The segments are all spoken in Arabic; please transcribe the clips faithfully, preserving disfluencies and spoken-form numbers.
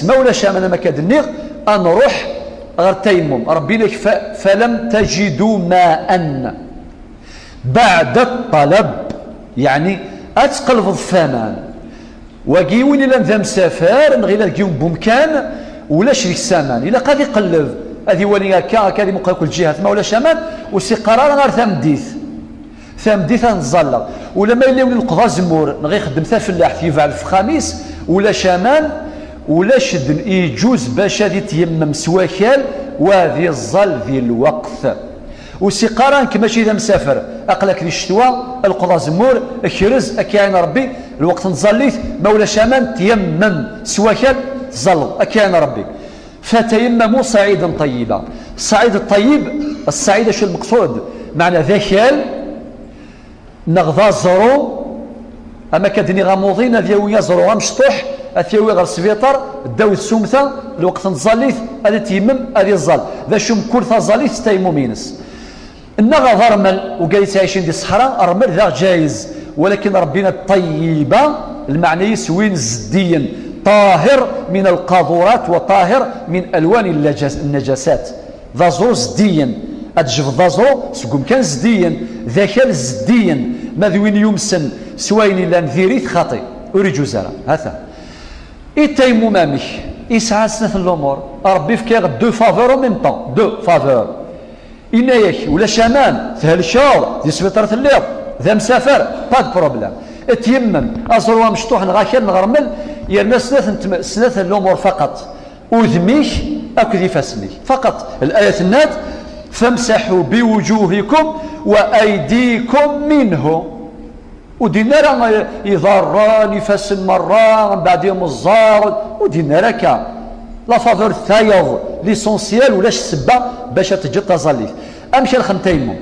يس ما ولا شامن ما كدنيغ نروح غير التيمم ربي لك فلم تجدوا ماء بعد الطلب يعني اتقلب الثمان وكي وين الا ذا مسافر نغير كيوم بمكان ولا شريك السامان الا قاد يقلب هذه ولي هكا هكا اللي ممكن كل جهه ما ولا شمال وسي قرار غير ثمديث ثمديث نتزلق ولا ما يلي القضاء زمور نغي يخدم حتى فلاح تيفعل في خميس ولا شمال ولا شد يجوز باش هذه تيمم سواكال وهذه الظل ذي الوقت وسي قران كما شي اذا مسافر اقلك لي الشتوى القضاء زمور كرز اكاين ربي الوقت نزليت مولا شمال تيمم سواكال زل اكاين ربي فتيمموا صعيدا طيبا الصعيد الطيب الصعيد شو المقصود معنى ذاكال نغضا زرو اما كدني غاموضين ذيويا زرو غامشطوح اثيوي غير السبيطر داو السومثه الوقت نزليت هذا تيمم هذه الزل ذا شو مكور ثازليت تيمم ينس النغا ضرمل وقالت عايشين دي الصحراء رمل ذا جايز ولكن ربنا الطيبه المعنى يسوين زديا طاهر من القاذورات وطاهر من الوان النجاسات ذا زرو زديا اتجف ذا زرو سقوم كان زديا ذاكال زديا ماذوين يمسن سواين الا نذيريت خاطئ اريجو زرا هذا التيمم مامك يسعى سنة الامور ربي فكيغ دو فافور ميم طون دو فافور إنايك ولا شامان ثهل شاور دي سبيطرة الليل ذا مسافر باد بروبليم اتيمم أزروا مشطوح نغاكر نغرمل يرنا سنة سنة الأمور فقط أذميك أكذي فاسميك فقط الآية الناد فامسحوا بوجوهكم وأيديكم منه ودينا راه يضران يفاس مرة بعد يوم الزار ودينا راكا لا فافور الثايغ ليسونسيال ولاش السبه باش تجي تزليت امشي الخمتيمم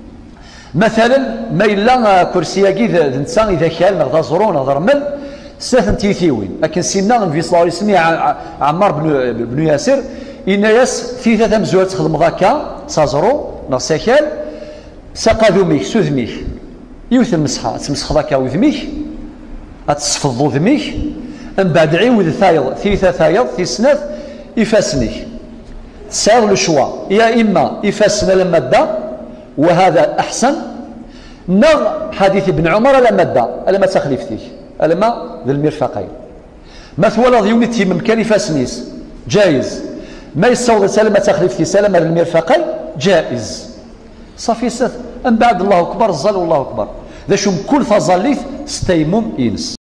مثلا ما الا كرسياكي نتا اذا كان نغدا زرون نهضر من ساثن تيثيوين لكن سينا النبي صلى الله عليه وسلم عمار بن بن ياسر ان ياس في ثلاثه مزوات تخدم ذاكا سازرو نغساكال ساقا ذميك سوذميك يوث المسحه تمسخ ذاكا وذميك اتصفض ذميك من بعد عيود ثايض ثيثه ثايض في سنه يفاسنيك سار لو شوا يا اما يفاسنا لما دا وهذا احسن نغ حديث ابن عمر لما دا لما تخليفتيك لما ذي المرفقين مثلا ضيوني تيمم كان يفاسنيس جائز ما يصور سلمة تخليفتي سلمة للمرفقين جائز صافي سث من بعد الله اكبر الظل والله اكبر ذا شم كل فظليث ستيمم ينس